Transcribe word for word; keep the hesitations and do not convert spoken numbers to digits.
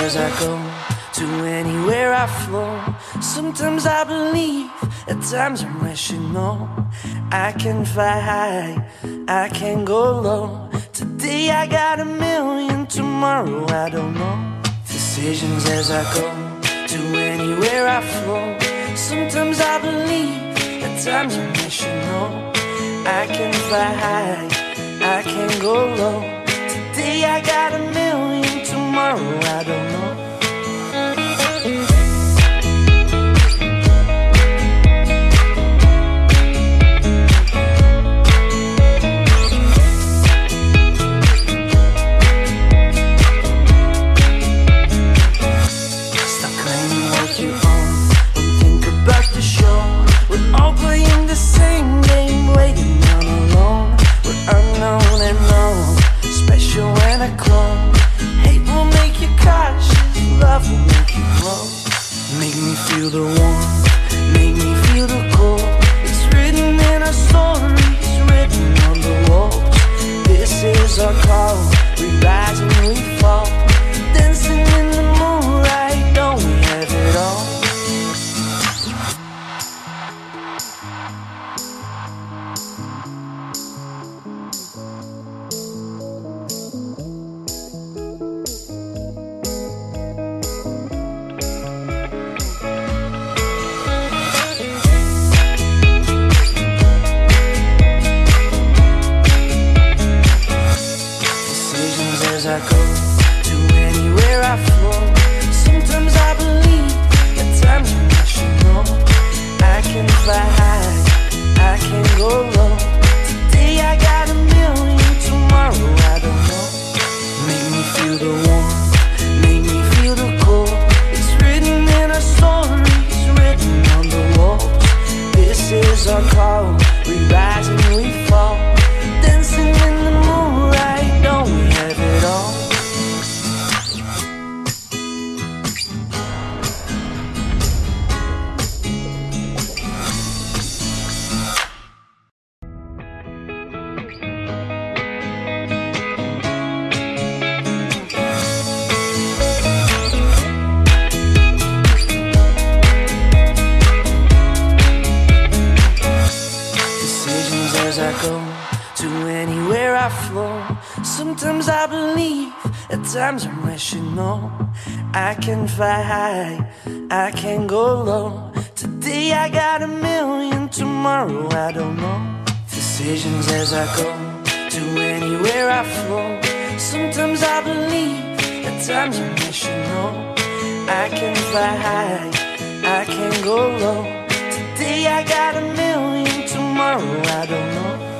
as I go, to anywhere I flow. Sometimes I believe, at times I'm rational. I can fly high, I can go low. Today I got a million, tomorrow I don't know. Decisions as I go, to anywhere I flow. Sometimes I believe, at times I'm rational. I can fly high, I can go low. Today I got a million, tomorrow I don't know. Stop claiming what you own and think about the show. We're all playing the same game, waiting on alone. We're unknown and known, special when I clone. Hate will make you cautious, love will make you grow. Make me feel the warmth, make me feel the cold. It's written in our stories, written on the walls. This is our call, we rise and we fall. Dancing in the moonlight, don't we have it all? As I go, to anywhere I flow. Sometimes I believe, at times I'm rational. I can fly high, I can go low. Today I got a million, tomorrow I don't know. Make me feel the warmth, make me feel the cold. It's written in our stories, written on the walls. This is our call, we rise and we fall. Dancing in the moonlight, don't we have it all? Decisions as I go, to anywhere I flow. Sometimes I believe, at times I'm rational. I can fly high, I can go low. Today I got a million, tomorrow I don't know. Decisions as I go, to anywhere I flow. Sometimes I believe, at times I'm rational. I can fly high, I can go low. Today I got a million, tomorrow I don't know.